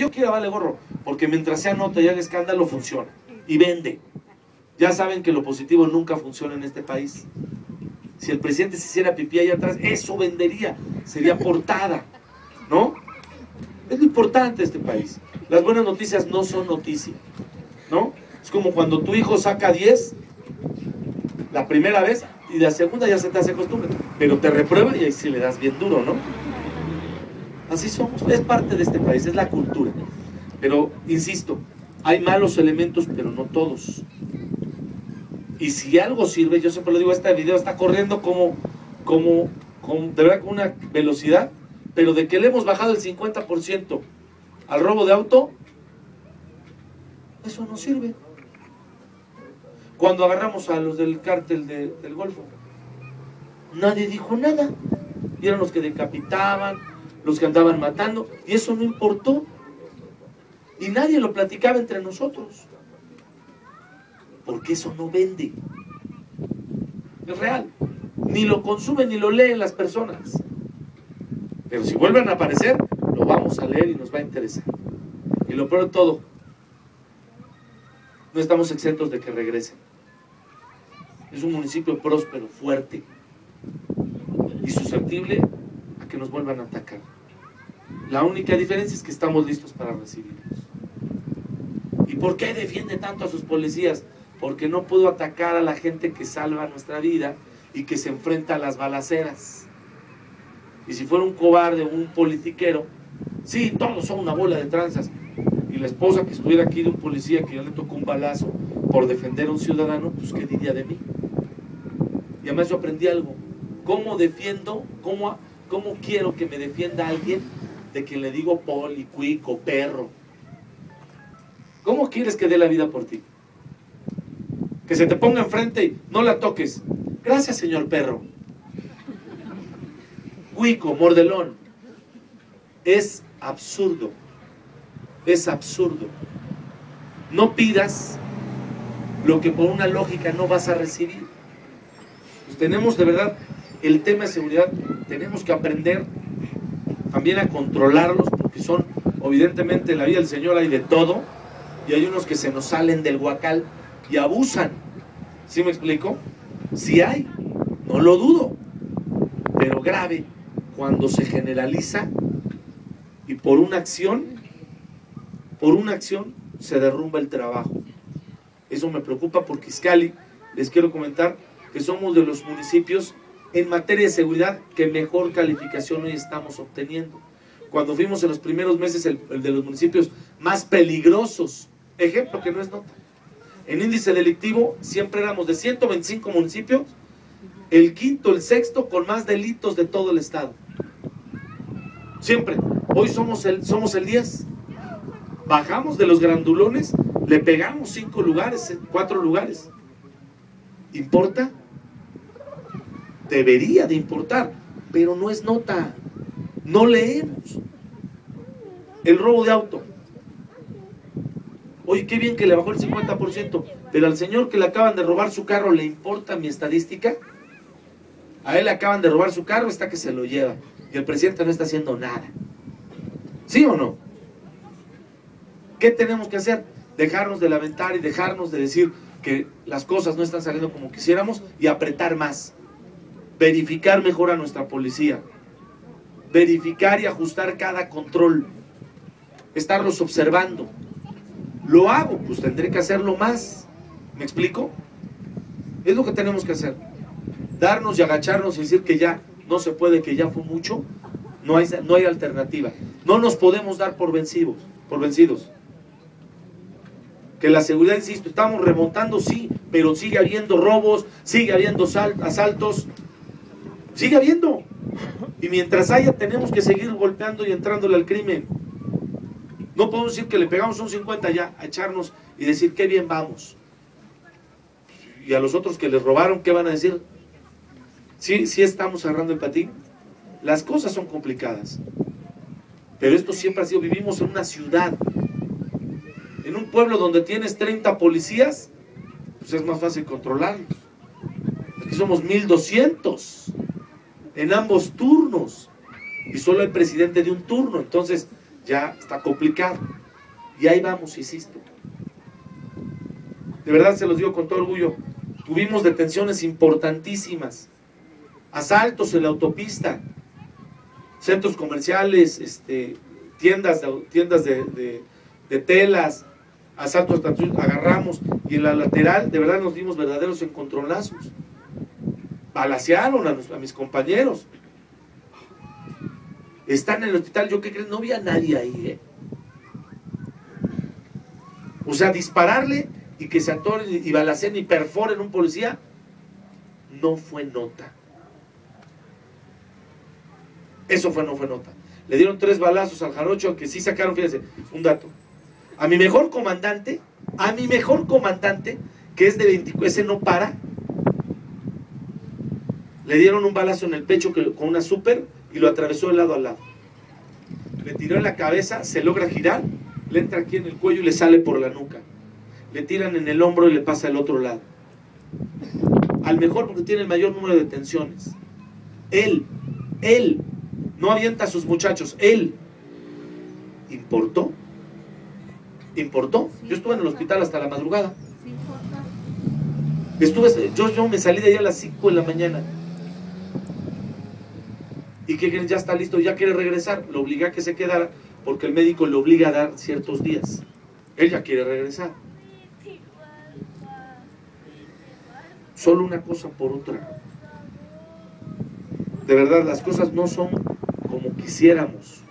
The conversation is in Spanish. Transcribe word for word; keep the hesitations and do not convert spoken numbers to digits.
yo quiera vale gorro, porque mientras sea nota y haga escándalo funciona y vende. Ya saben que lo positivo nunca funciona en este país. Si el presidente se hiciera pipí allá atrás, eso vendería, sería portada, ¿no? Es lo importante de este país. Las buenas noticias no son noticia, ¿no? Es como cuando tu hijo saca diez la primera vez y la segunda ya se te hace costumbre, pero te reprueba y ahí sí le das bien duro, ¿no? Así somos, es parte de este país, es la cultura. Pero, insisto, hay malos elementos, pero no todos. Y si algo sirve, yo siempre lo digo, este video está corriendo como, como, como de verdad con una velocidad, pero de que le hemos bajado el cincuenta por ciento al robo de auto, eso no sirve. Cuando agarramos a los del cártel de, del Golfo, nadie dijo nada. Y eran los que decapitaban, los que andaban matando, y eso no importó. Y nadie lo platicaba entre nosotros. Porque eso no vende. Es real. Ni lo consumen ni lo leen las personas. Pero si vuelven a aparecer, lo vamos a leer y nos va a interesar. Y lo peor de todo, no estamos exentos de que regresen. Es un municipio próspero, fuerte y susceptible a que nos vuelvan a atacar. La única diferencia es que estamos listos para recibirlos. ¿Y por qué defiende tanto a sus policías? Porque no pudo atacar a la gente que salva nuestra vida y que se enfrenta a las balaceras. Y si fuera un cobarde o un politiquero, sí, todos son una bola de tranzas. Y la esposa que estuviera aquí de un policía que ya le tocó un balazo por defender a un ciudadano, pues ¿qué diría de mí? Y además yo aprendí algo. ¿Cómo defiendo, cómo, cómo quiero que me defienda alguien de quien le digo poli, cuico, perro? ¿Cómo quieres que dé la vida por ti? Que se te ponga enfrente y no la toques. Gracias, señor perro. Cuico, mordelón. Es absurdo. Es absurdo. No pidas lo que por una lógica no vas a recibir. Pues tenemos de verdad el tema de seguridad, tenemos que aprender también a controlarlos, porque son, evidentemente, en la vida del Señor hay de todo, y hay unos que se nos salen del huacal y abusan. ¿Sí me explico? Sí hay, no lo dudo, pero grave cuando se generaliza y por una acción, por una acción se derrumba el trabajo. Eso me preocupa porque Izcalli, les quiero comentar que somos de los municipios en materia de seguridad que mejor calificación hoy estamos obteniendo. Cuando fuimos en los primeros meses el, el de los municipios más peligrosos, ejemplo que no es nota, en índice delictivo siempre éramos de ciento veinticinco municipios, el quinto, el sexto con más delitos de todo el estado. Siempre. Hoy somos el, somos el diez. Bajamos de los grandulones, le pegamos cinco lugares, cuatro lugares. ¿Importa? Debería de importar, pero no es nota. No leemos. El robo de auto. Oye, qué bien que le bajó el cincuenta por ciento, pero al señor que le acaban de robar su carro, ¿le importa mi estadística? A él le acaban de robar su carro, está que se lo lleva. Y el presidente no está haciendo nada. ¿Sí o no? ¿Qué tenemos que hacer? Dejarnos de lamentar y dejarnos de decir que las cosas no están saliendo como quisiéramos y apretar más. Verificar mejor a nuestra policía. Verificar y ajustar cada control. Estarlos observando. Lo hago, pues tendré que hacerlo más. ¿Me explico? Es lo que tenemos que hacer. Darnos y agacharnos y decir que ya no se puede, que ya fue mucho. No hay, no hay alternativa. No nos podemos dar por vencidos, por vencidos. Que la seguridad, insisto, estamos remontando, sí, pero sigue habiendo robos, sigue habiendo asaltos, sigue habiendo. Y mientras haya, tenemos que seguir golpeando y entrándole al crimen. No podemos decir que le pegamos un cincuenta ya, a echarnos y decir qué bien vamos. Y a los otros que les robaron, ¿qué van a decir? ¿Sí, sí estamos agarrando el patín? Las cosas son complicadas. Pero esto siempre ha sido, vivimos en una ciudad, en un pueblo donde tienes treinta policías, pues es más fácil controlarlos. Aquí somos mil doscientos en ambos turnos y solo el presidente de un turno, entonces ya está complicado. Y ahí vamos, insisto. De verdad se los digo con todo orgullo. Tuvimos detenciones importantísimas. Asaltos en la autopista. Centros comerciales, este, tiendas, de, tiendas de, de, de telas. Asaltos, agarramos. Y en la lateral, de verdad nos dimos verdaderos encontronazos. Balacearon a, a mis compañeros. Están en el hospital. ¿Yo qué creen? No vi a nadie ahí, ¿eh? O sea, dispararle y que se atoren y balacen y perforen un policía, no fue nota. Eso fue, no fue nota. Le dieron tres balazos al jarocho, que sí sacaron, fíjense, un dato. A mi mejor comandante, a mi mejor comandante, que es de veinticuatro, ese no para, le dieron un balazo en el pecho que, con una súper y lo atravesó de lado a lado. Le tiró en la cabeza, se logra girar, le entra aquí en el cuello y le sale por la nuca. Le tiran en el hombro y le pasa al otro lado. Al mejor porque tiene el mayor número de detenciones. Él, él, no avienta a sus muchachos, él. ¿Importó? ¿Importó? Yo estuve en el hospital hasta la madrugada. Estuve, yo, yo me salí de ahí a las cinco de la mañana. ¿Y qué creen? Ya está listo, ya quiere regresar. Lo obligué a que se quedara porque el médico le obliga a dar ciertos días. Él ya quiere regresar. Solo una cosa por otra. De verdad, las cosas no son como quisiéramos.